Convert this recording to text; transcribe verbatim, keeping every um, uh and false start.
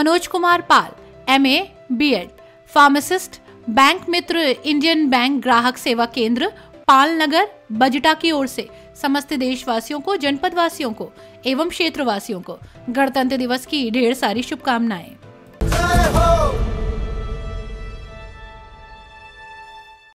Manoj Kumar Pal, MA, BEd, pharmacist, bank मित्र Indian bank ग्राहक सेवा केंद्र पाल नगर बजटा की ओर से समस्त देशवासियों को, जनपद वासियों को एवं क्षेत्रवासियों को गणतंत्र दिवस की ढेर सारी शुभकामनाएं।